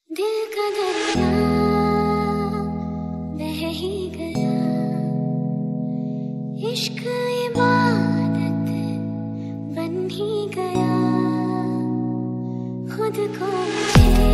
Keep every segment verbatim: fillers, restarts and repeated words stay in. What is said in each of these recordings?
दिल का दरिया बह ही गया, इश्क इबादत बन ही गया, खुद को मुझे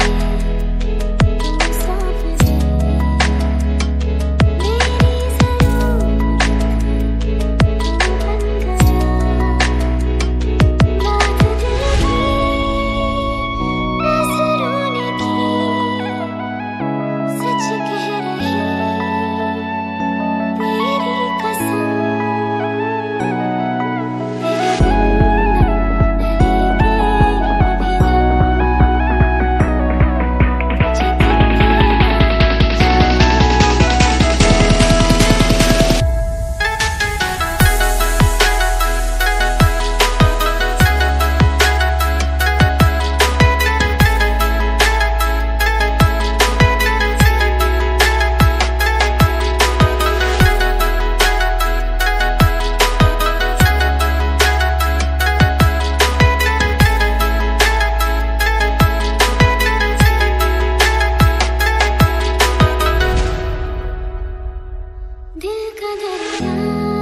दिल का दरिया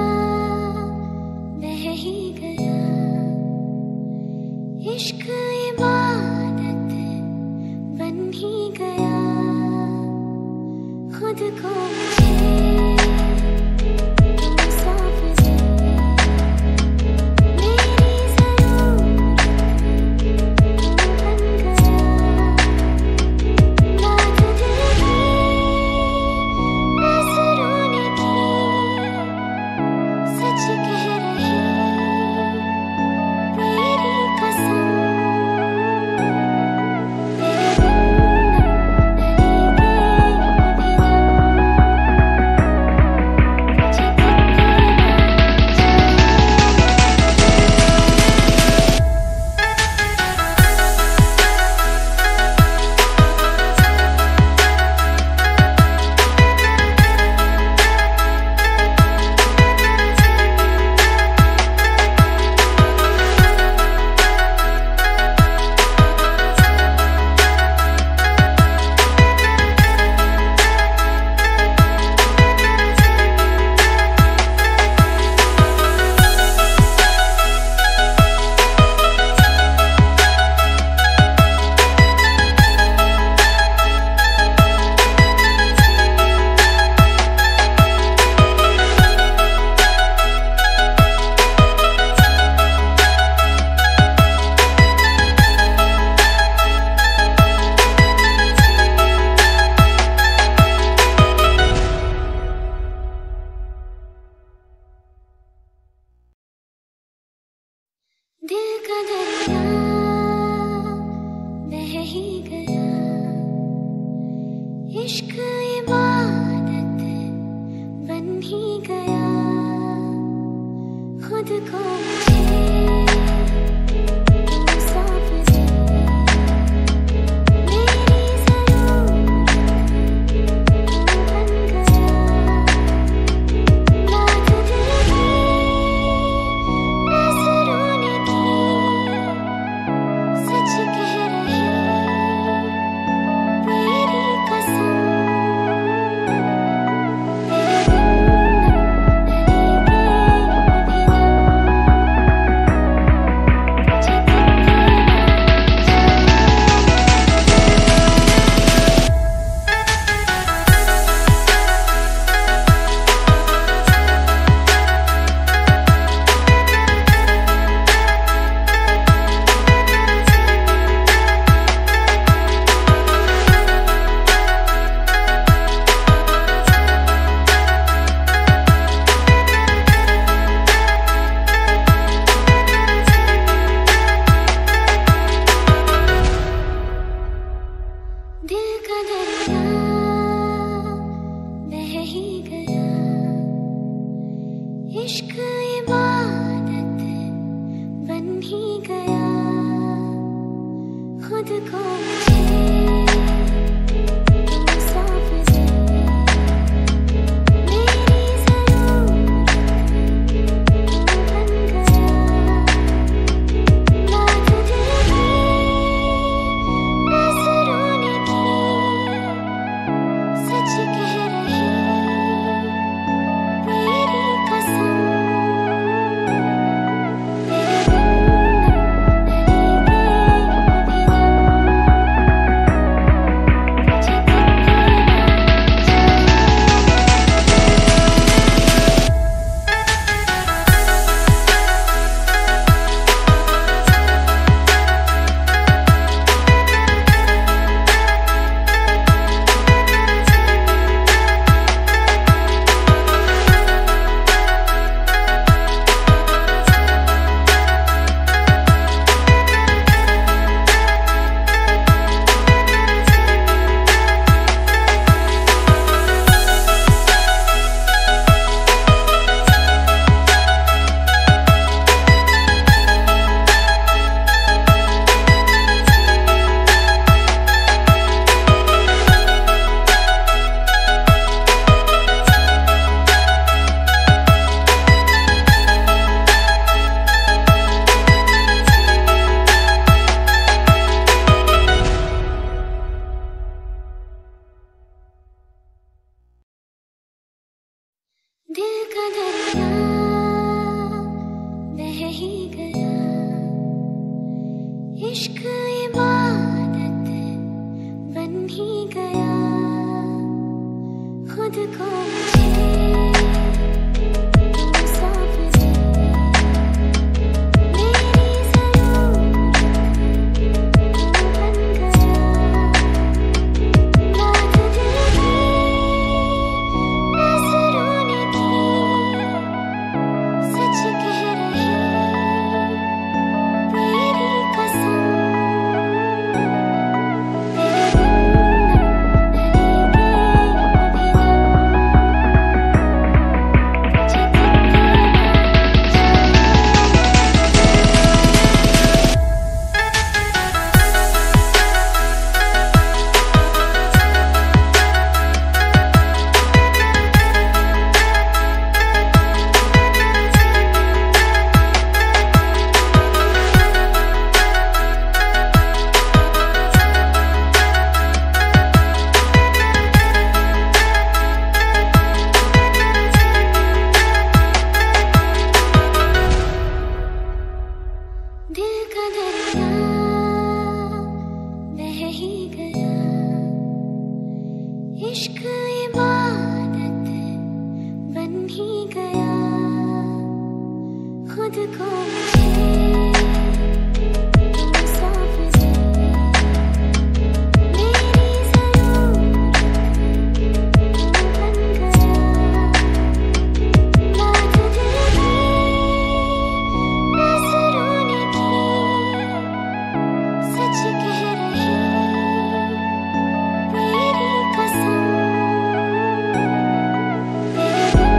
बह ही गया, इश्क इबादत बन ही गया, खुद को मुझे दिल का दरिया बह ही गया, इश्क इबादत बन ही गया, खुद को मुझे दिल का दरिया बह ही गया, इश्क इबादत बन ही गया, खुद को मुझे नजरों ने ही गया खुद को मुझे सौंप दे मेरी ज़रूरत बन गया बात दिल की नज़रों ने की सच कह रही तेरी कसम दिल का दरिया बह ही गया इश्क इबादत बन ही गया खुद को मुझे सौंप दे मेरी ज़रूरत बन गया बात दिल की नज़रों ने की सच कह रही तेरी कसम तेरे बिन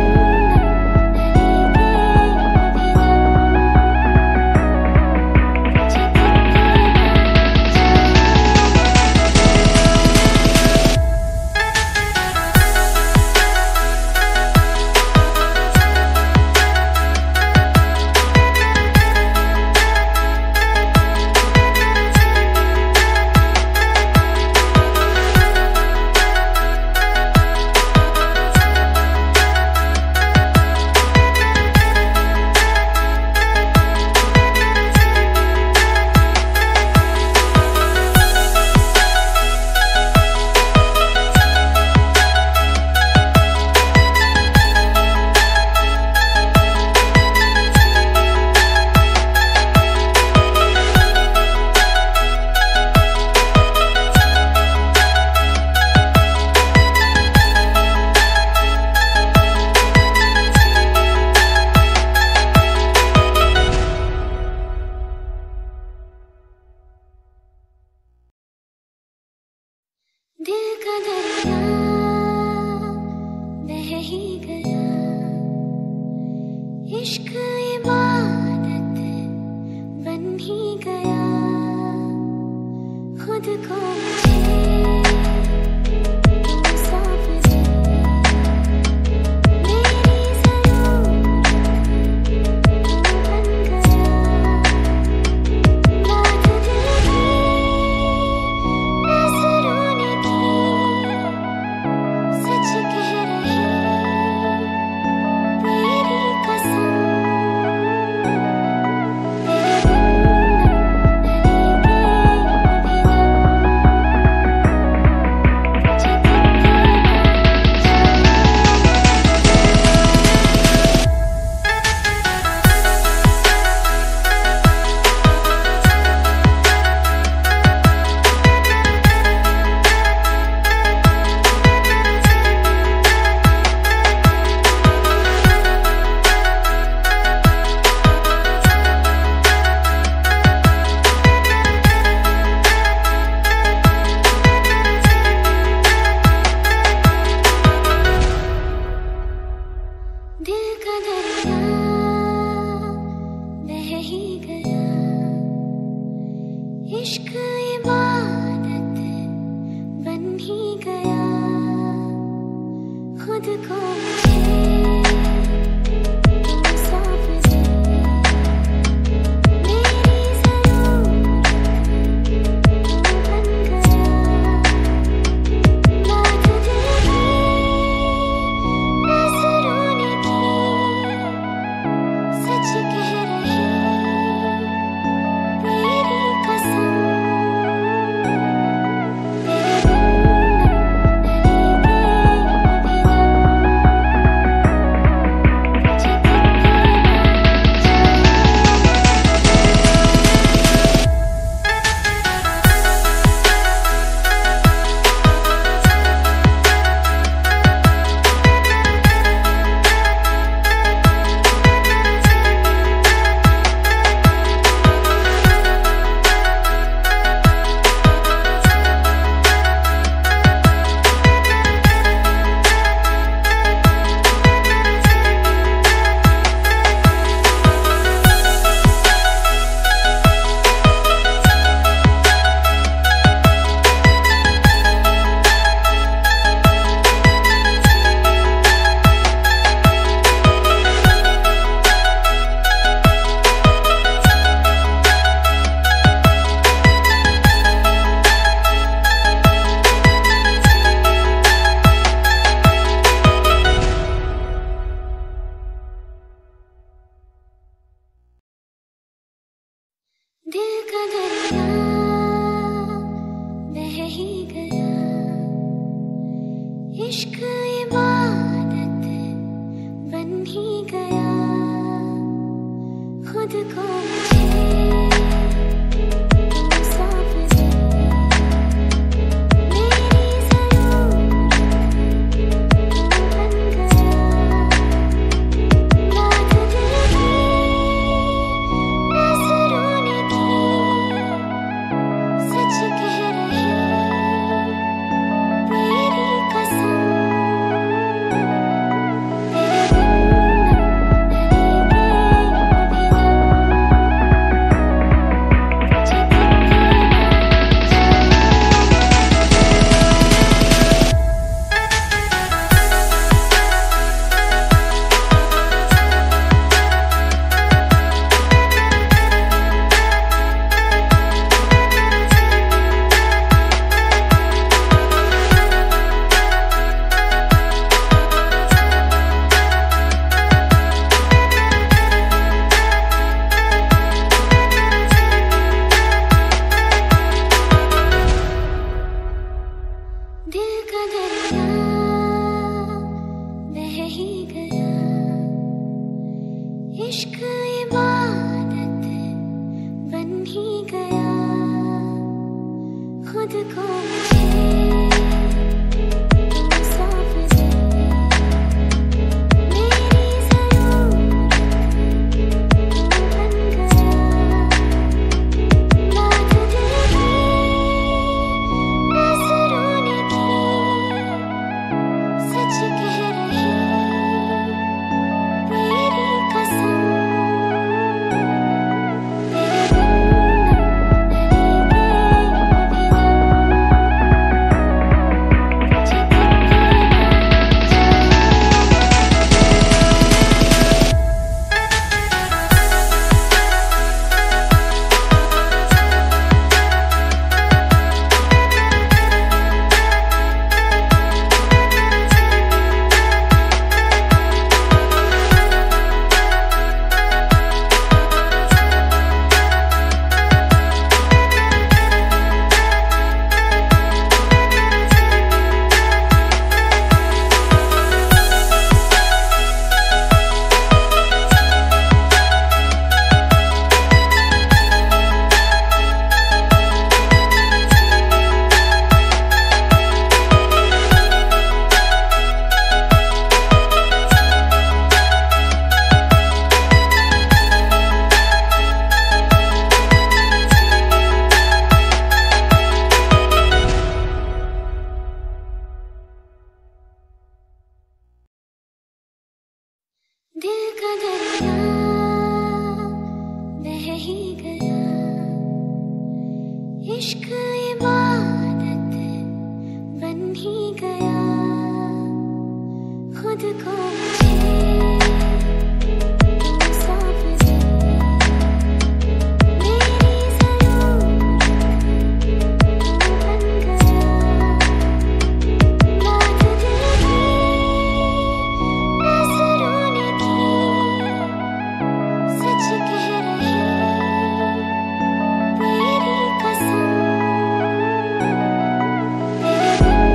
दिल का दरिया बह ही गया इश्क इबादत बन ही गया खुद को मुझे सौंप दे मेरी ज़रूरत बन गया बात दिल की नज़रों ने की सच कह रही तेरी कसम तेरे बिन खुद को मुझे तुम सौंप दे, मेरी ज़रूरत तू बन गया। बात दिल की नज़रों ने की, सच कह रही तेरी कसम। दिल का दरिया बह ही गया, इश्क इबादत बन ही गया। खुद को मुझे तुम सौंप दे, मेरी ज़रूरत तू बन गया। बात दिल की नज़रों ने की, सच कह रही तेरी कसम। तेरे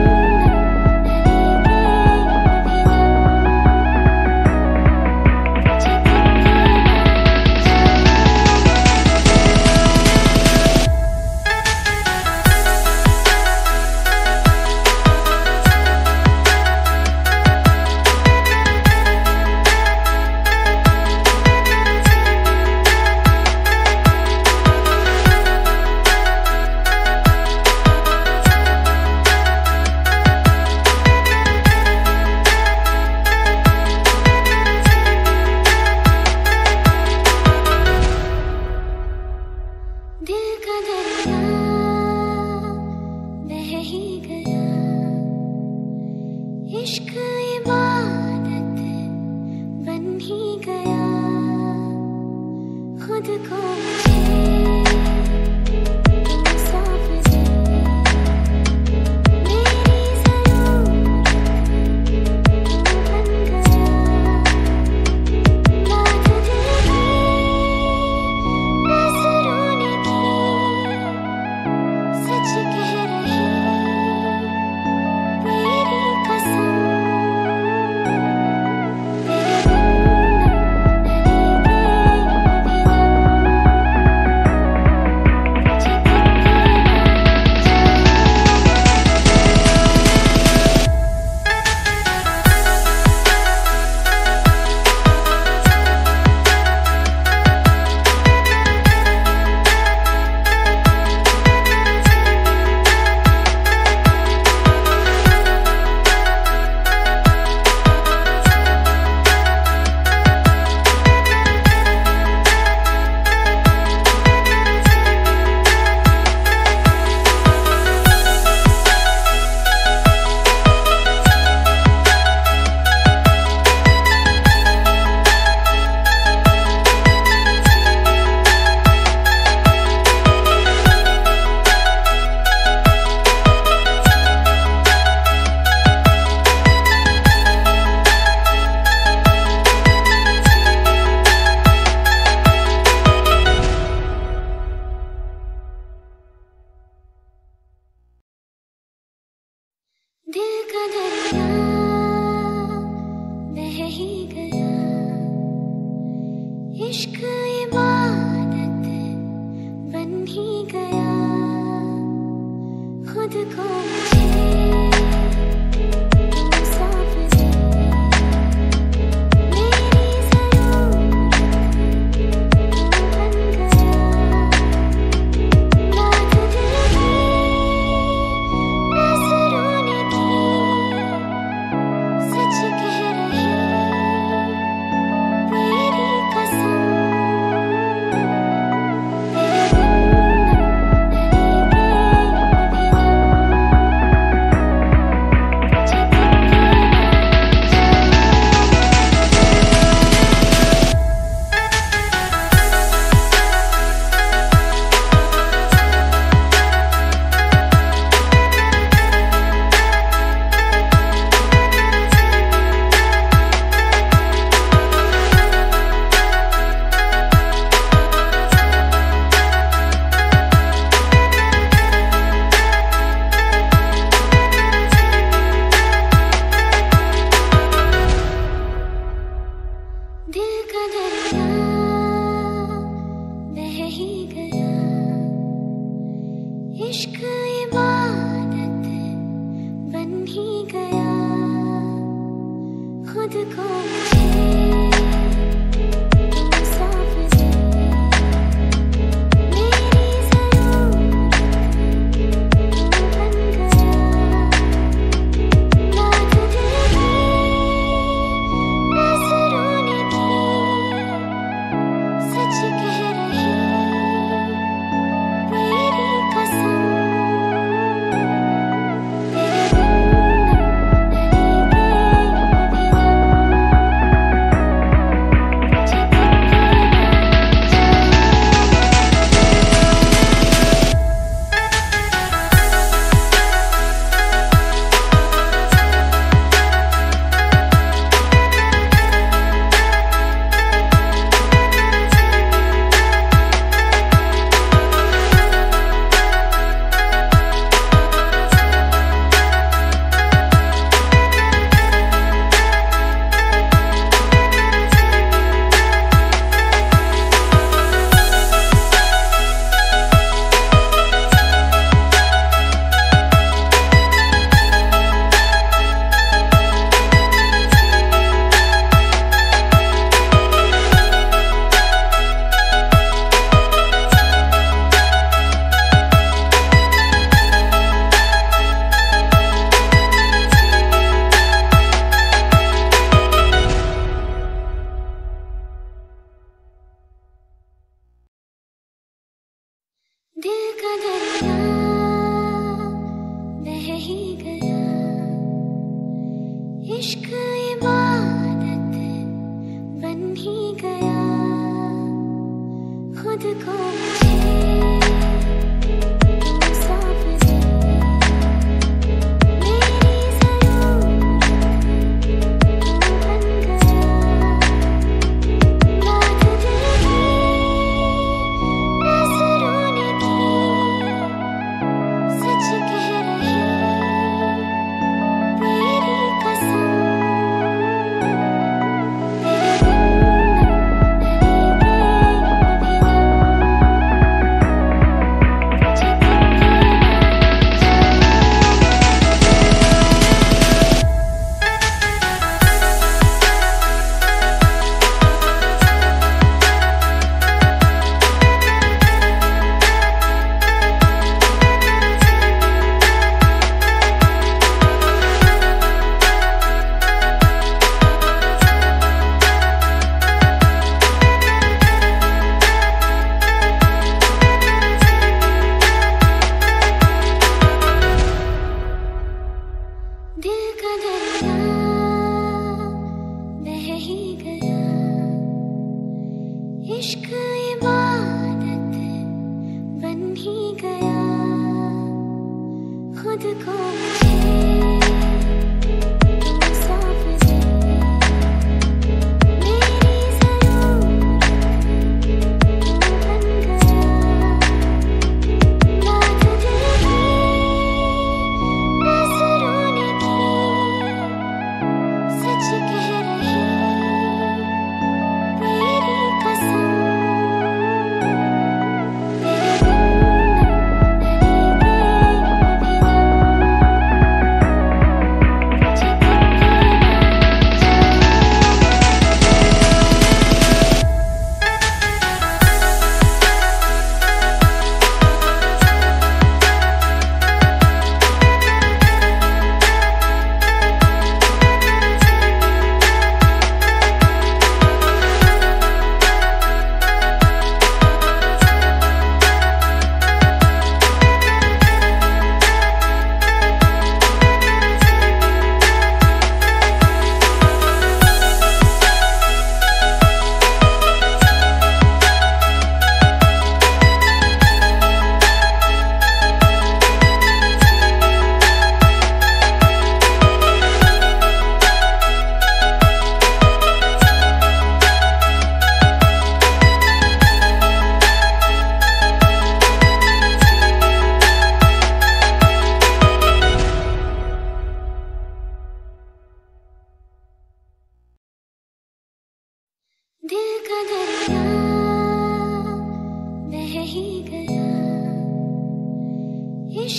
दिल का दरिया बह ही गया, इश्क इबादत बन ही गया। खुद को मुझे तुम सौंप दे, मेरी ज़रूरत तू बन गया। बात दिल की नज़रों ने की, सच कह रही तेरी कसम। तेरे दिल का दरिया बह ही गया, इश्क इबादत बन ही गया। खुद को मुझे सौंप दे, मेरी ज़रूरत बन गया। बात दिल की नज़रों ने की, सच कह रही तेरी कसम। दिल का दरिया बह ही गया, इश्क इबादत बन ही गया। खुद को मुझे सौंप दे, मेरी ज़रूरत बन गया। बात दिल की नज़रों ने की, सच कह रही तेरी कसम। तेरे बिन डलेंगे दिल का दरिया बह ही गया, इश्क इबादत बन ही गया। खुद को मुझे सौंप दे, मेरी ज़रूरत बन गया। बात दिल की नज़रों ने की, सच कह रही तेरी कसम। तेरे दिल का दरिया बह ही गया, इश्क इबादत बन ही गया। खुद को मुझे सौंप दे, मेरी ज़रूरत बन गया। बात दिल की नज़रों ने की, सच कह रही तेरी कसम। तेरे बिन डलेंगे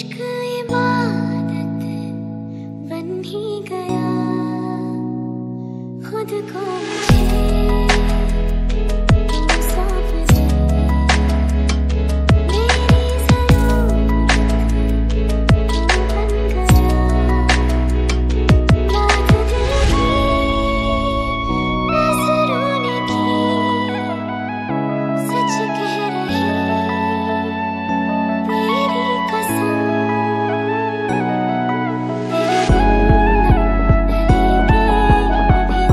इश्क इबादत बन ही गया, खुद को मुझे तुम सौंप दे, मेरी ज़रूरत तू बन गया। बात दिल की नज़रों ने की, सच कह रही तेरी कसम, तेरे बिन न लगेंगे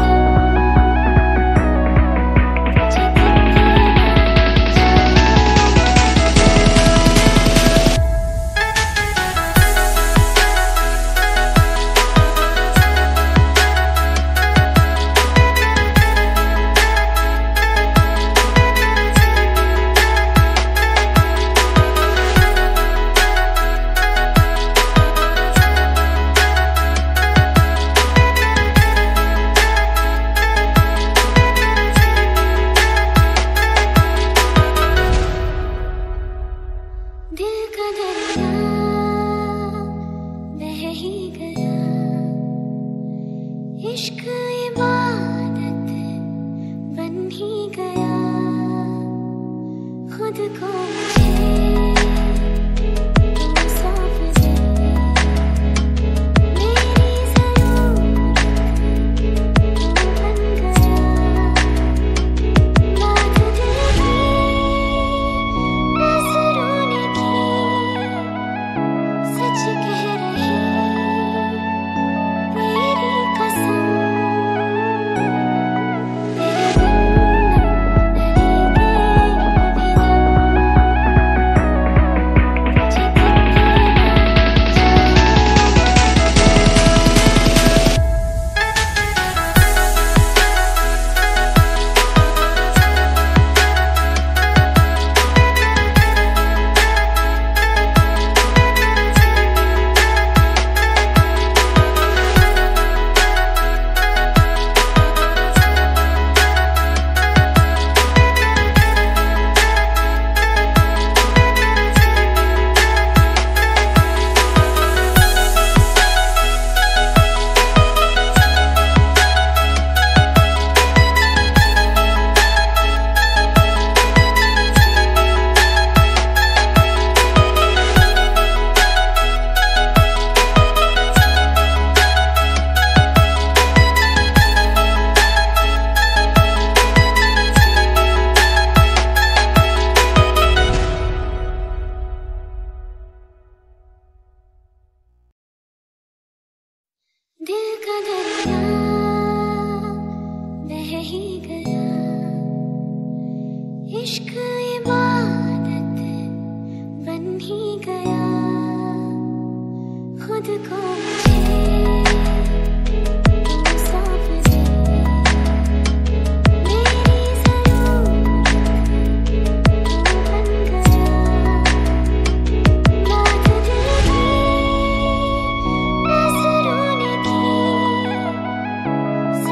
दिल का दरिया बह ही गया, इश्क इबादत बन ही गया, खुद को मुझे तुम सौंप दे, मेरी ज़रूरत तू बन गया। बात दिल की नज़रों ने की, सच कह रही तेरी कसम, तेरे बिन न लगेंगे तुझे दिल का दरिया बह ही गया, इश्क इबादत बन ही गया, खुद को मुझे तुम सौंप दे, मेरी ज़रूरत तू बन गया। बात दिल की नज़रों ने की, सच कह रही तेरी कसम, तेरे बिन न लगेंगे तुझे। बात दिल की नज़रों ने की, सच कह रही तेरी कसम, तेरे बिन न लगेंगे तुझे। बात दिल की नज़रों ने की, सच कह रही तेरी कसम, तेरे बिन न लगेंगे तुझे।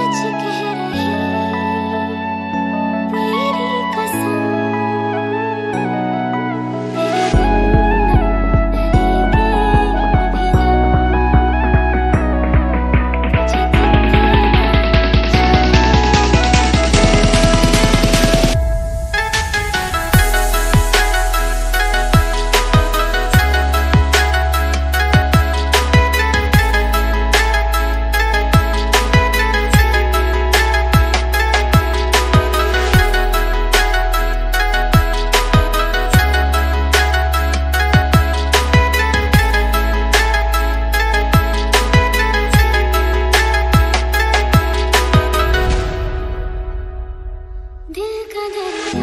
दिल का दरिया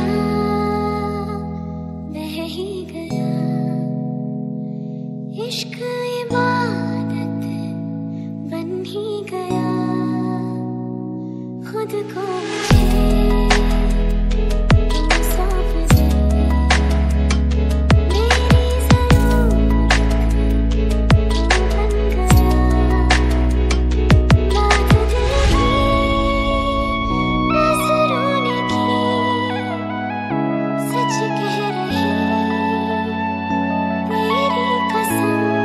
बह ही गया, इश्क इबादत बन ही गया, खुद को मुझे तुम सौंप दे, मेरी ज़रूरत तू बन गया। बात दिल की नज़रों ने की, सच कह रही तेरी कसम,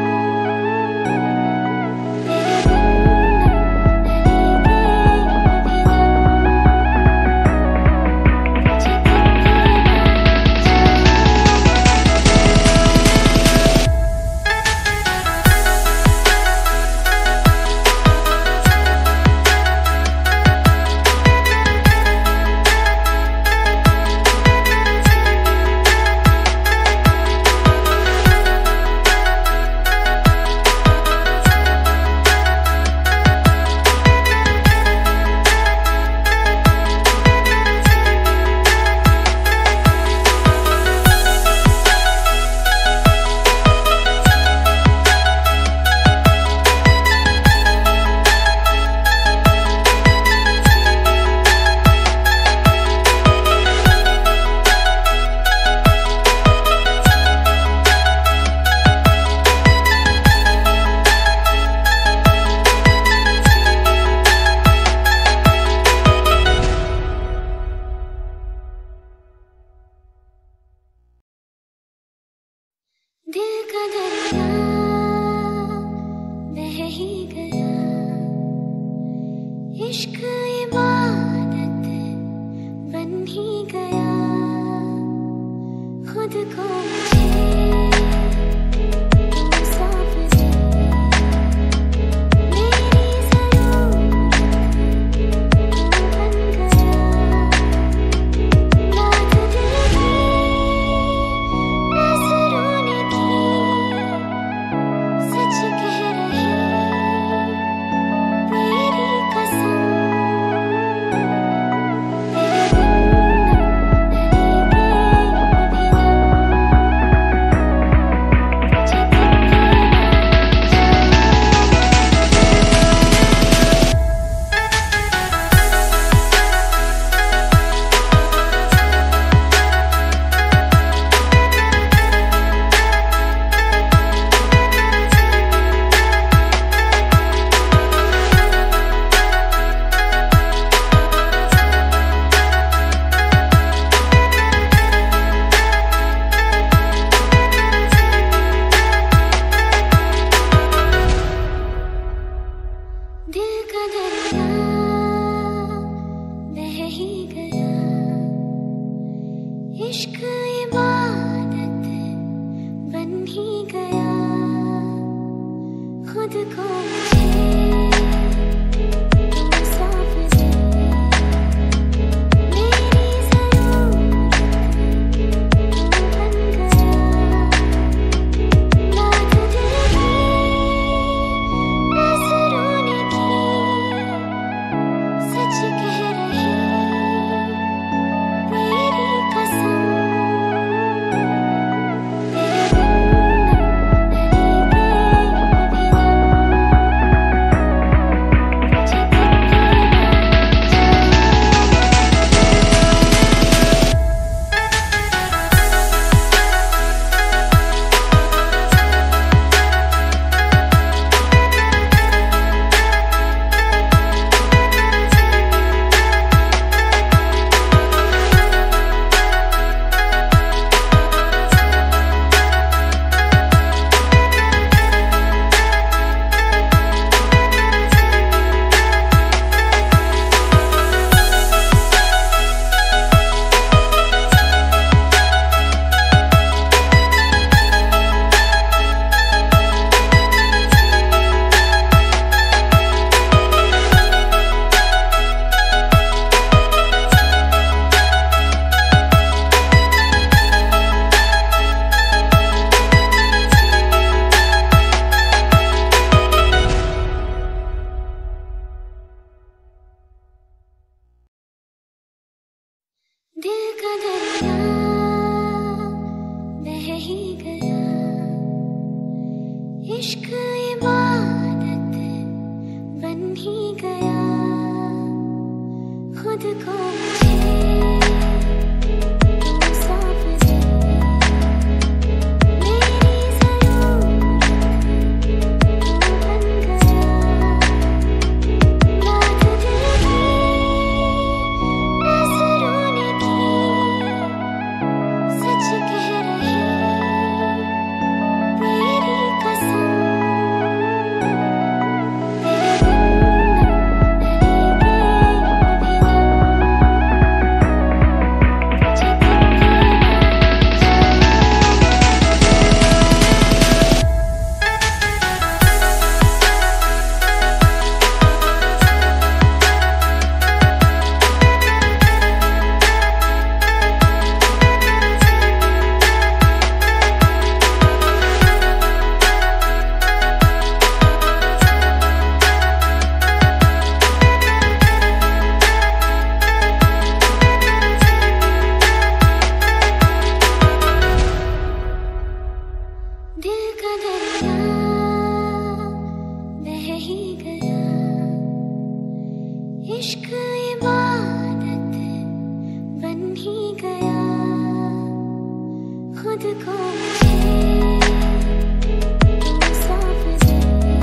खुद को मुझे तू सौंप दे। मेरी ज़रूरत तू बन गया, बात दिल की नज़रों ने की, सच कह रही तेरी कसम। तेरे दिल का दरिया बह ही गया, इश्क इबादत बन ही गया, खुद को मुझे तू सौंप दे।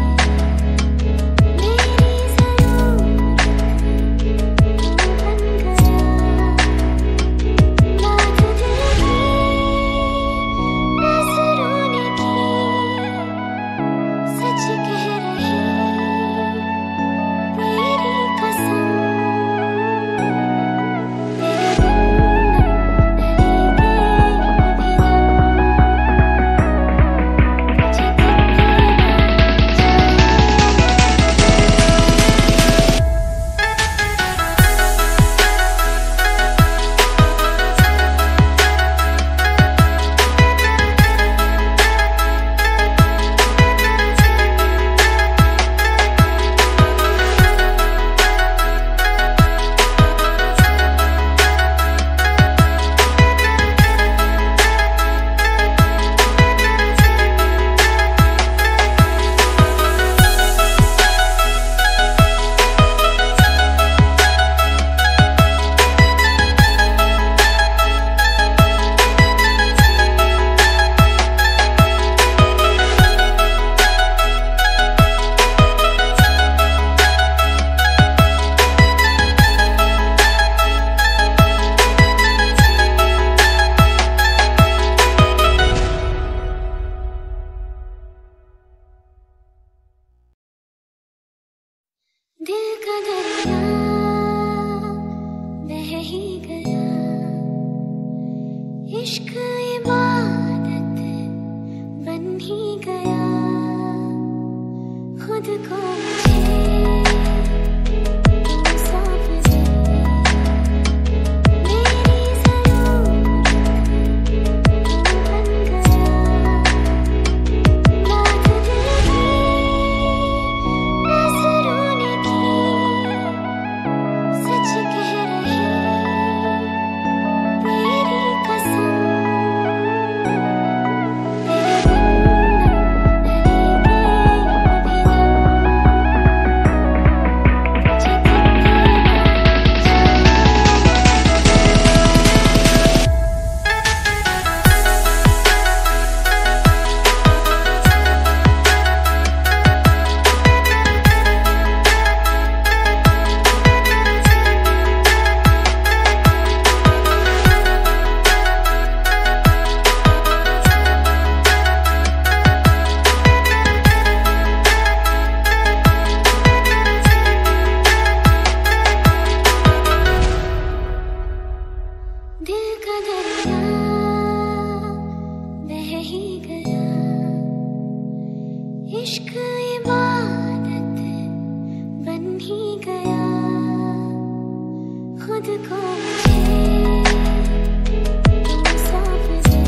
मेरी ज़रूरत तू बन गया, बात दिल की नज़रों ने की, सच कह रही तेरी कसम। तेरे दिल का दरिया बह ही गया, इश्क इबादत बन ही गया, खुद को मुझे तू सौंप दे। मेरी ज़रूरत तू बन गया, बात दिल की नज़रों ने की, सच कह रही तेरी कसम। तेरे दिल का दरिया बह ही गया, इश्क इबादत बन ही गया, खुद को मुझे तू सौंप दे।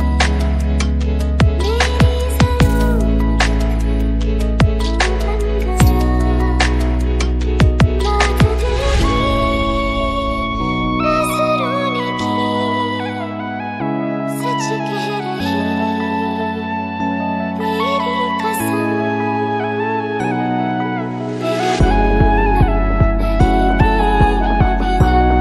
मेरी ज़रूरत तू बन गया, बात दिल की नज़रों ने की, सच कह रही तेरी कसम। तेरे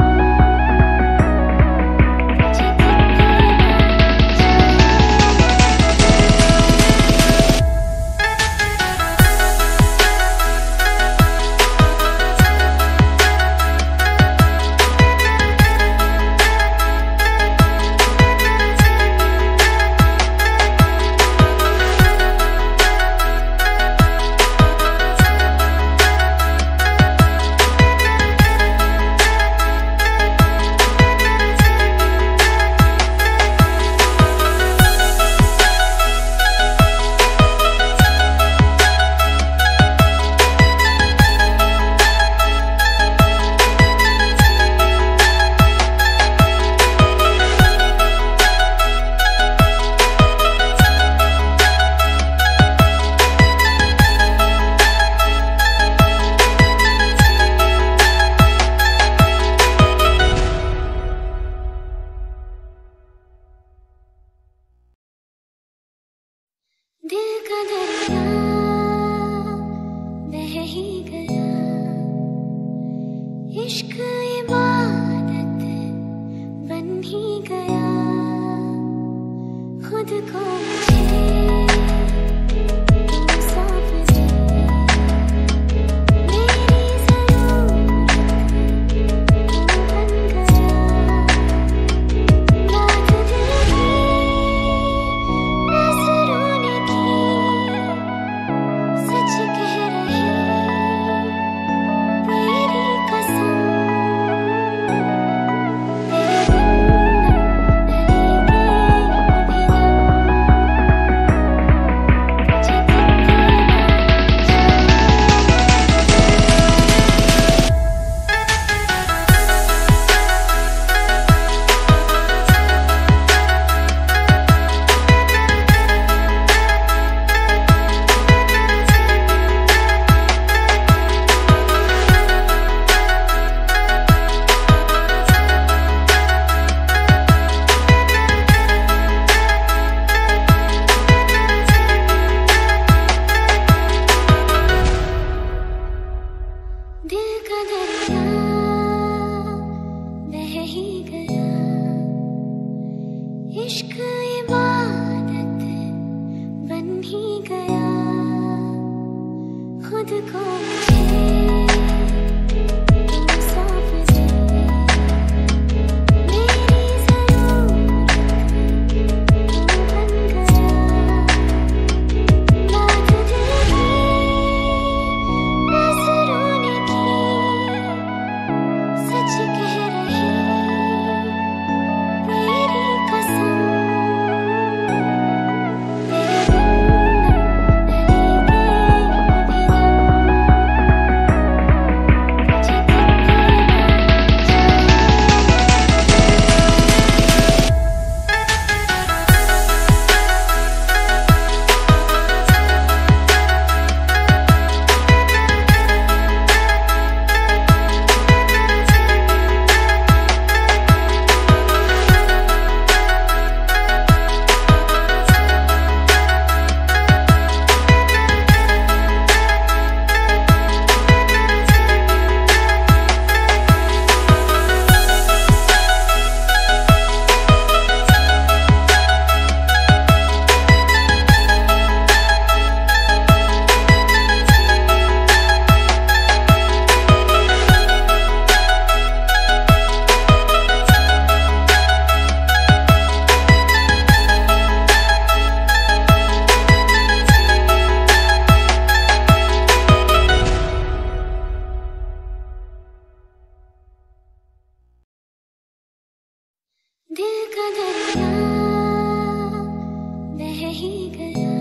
खुद को मुझे तुम सौंप दे, मेरी ज़रूरत तू बन गया। बात दिल की नज़रों ने की, सच कह रही तेरी कसम। दिल का दरिया बह ही गया,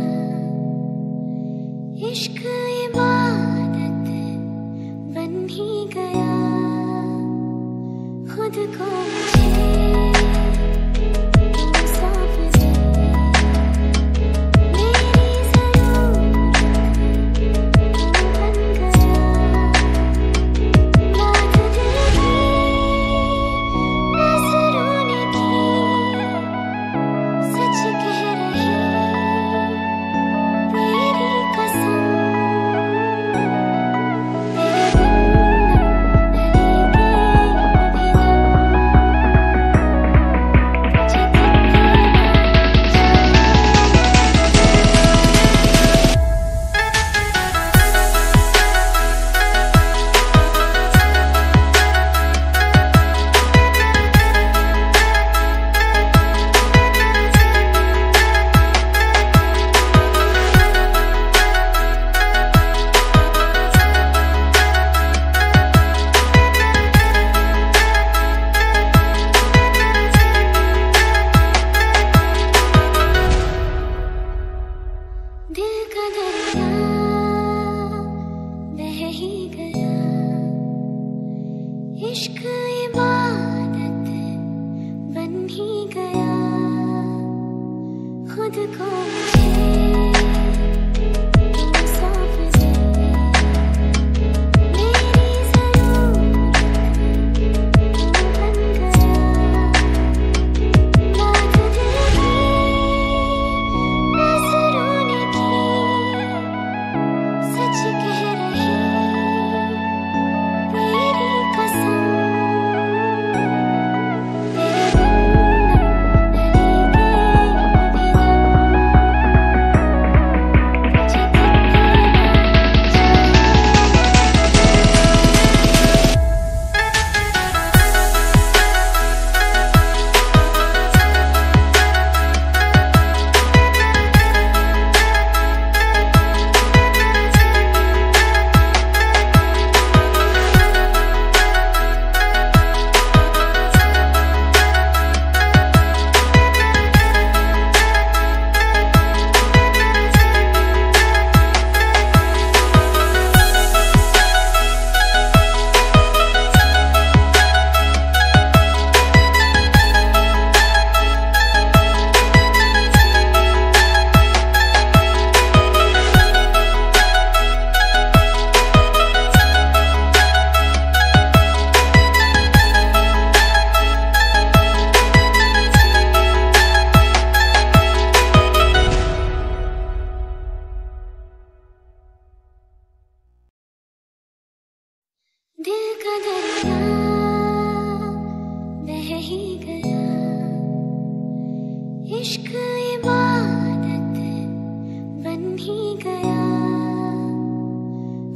इश्क इबादत बन ही गया। खुद को मुझे तुम सौंप दे, मेरी ज़रूरत तू बन गया। बात दिल की नज़रों ने की, सच कह रही तेरी कसम। तेरे बिन नहीं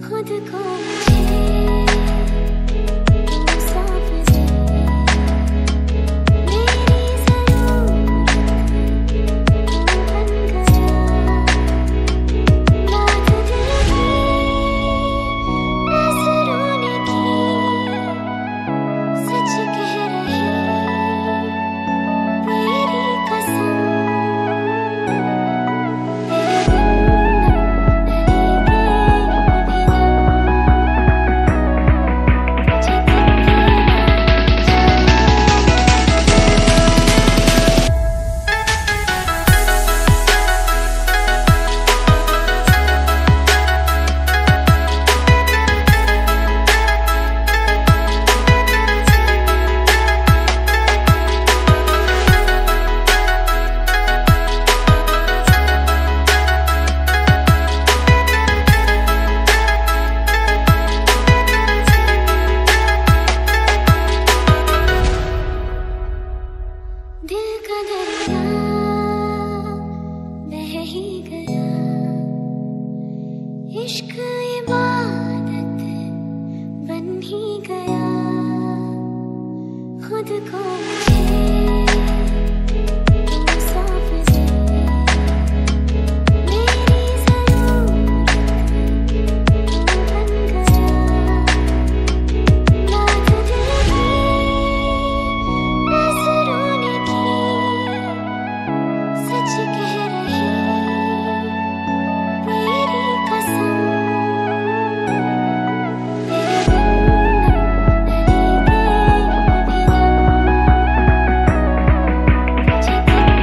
खुद को मुझे तू सौंप दे, मेरी ज़रूरत तू बन गया। बात दिल की नज़रों ने की, सच कह रही तेरी कसम। दिल का दरिया बह ही गया, इश्क इबादत बन ही गया। खुद को मुझे तू सौंप दे, मेरी ज़रूरत तू बन गया। बात दिल की नज़रों ने की, सच कह रही तेरी कसम। तेरे बिन न रहेंगे अभी हम, तुझे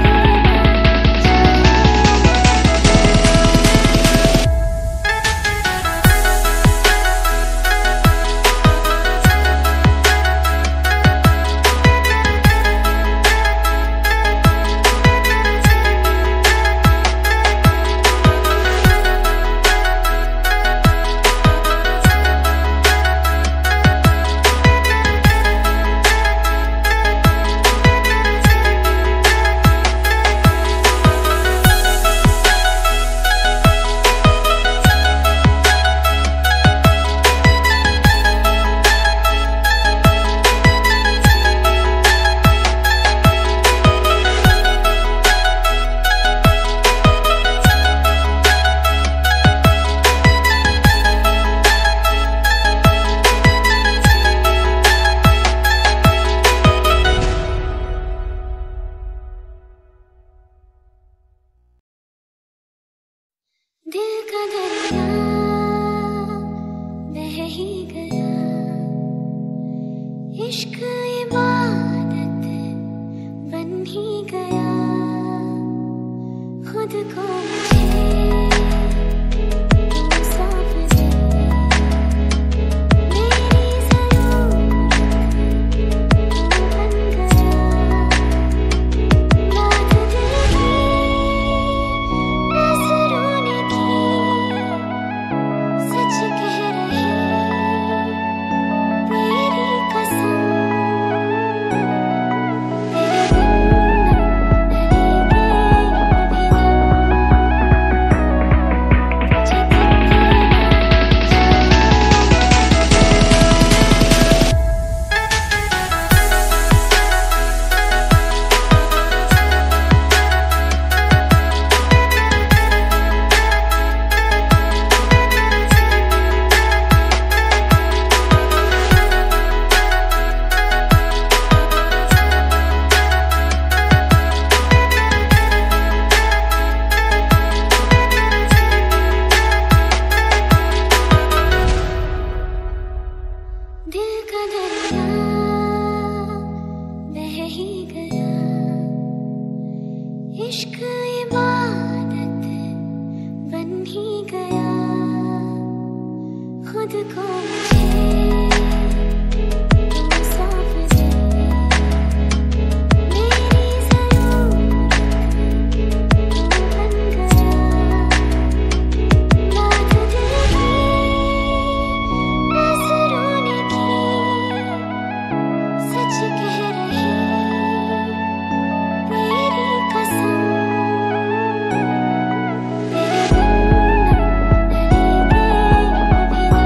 दिल का दरिया बह ही गया, इश्क इबादत बन ही गया। खुद को मुझे तू सौंप दे, मेरी ज़रूरत तू बन गया। बात दिल की नज़रों ने की, सच कह रही तेरी कसम। तेरे बिन न रहेंगे अभी इश्क इबादत बन ही गया, खुद को मुझे तू सौंप दे, मेरी ज़रूरत तू बन गया। बात दिल की नज़रों ने की, सच कह रही तेरी कसम। तेरे बिन न रहेंगे अभी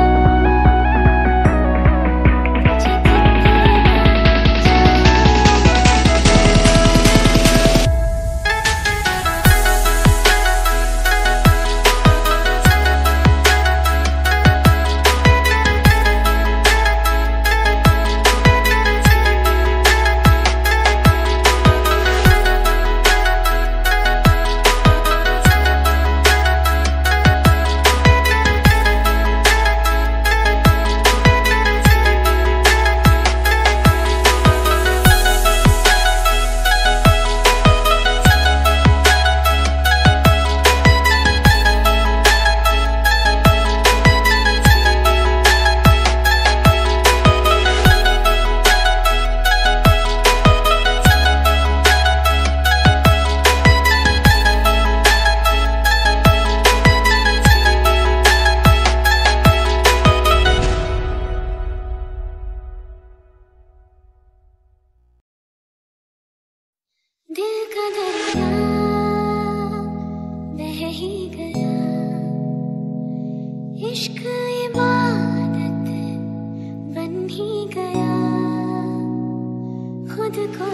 इश्क इबादत बन ही गया, खुद को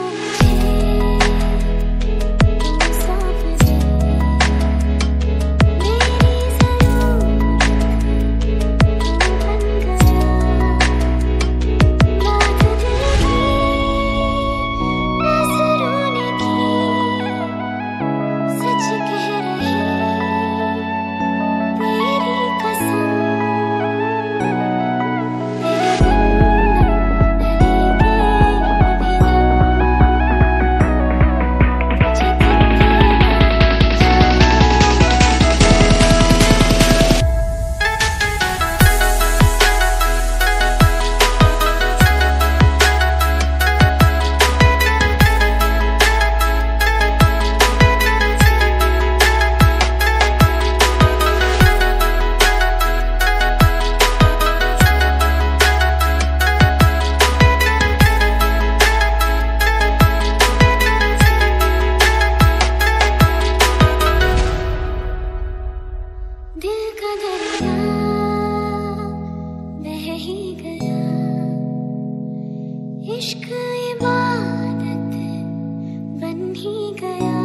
इश्क इबादत बन ही गया,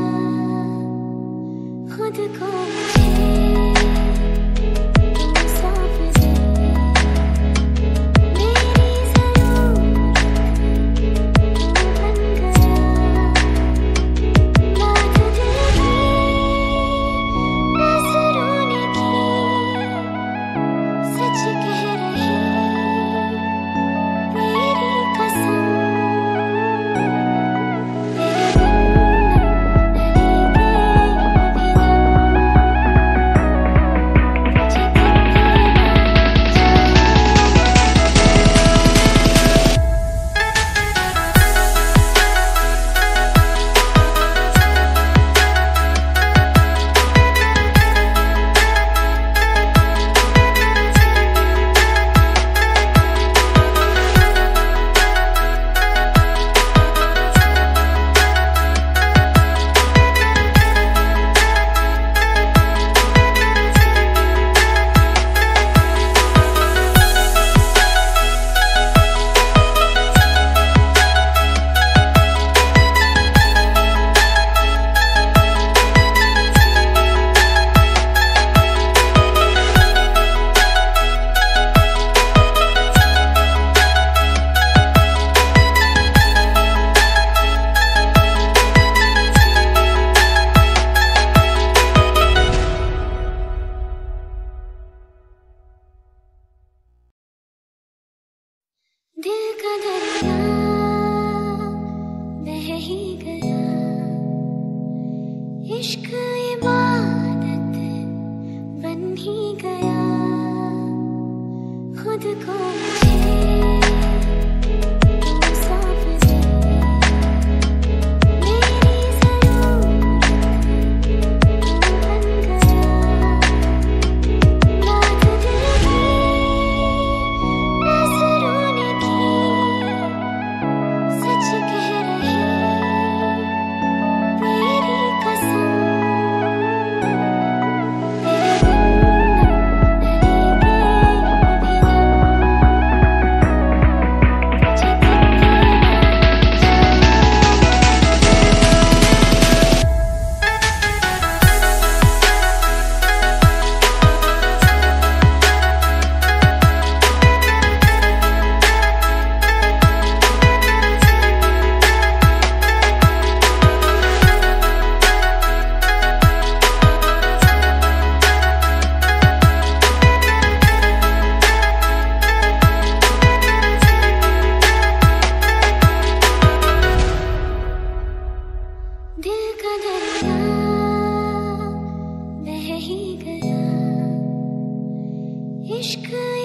खुद को दिल का दरिया बह ही गया, इश्क इबादत बन ही गया, खुद को इश्क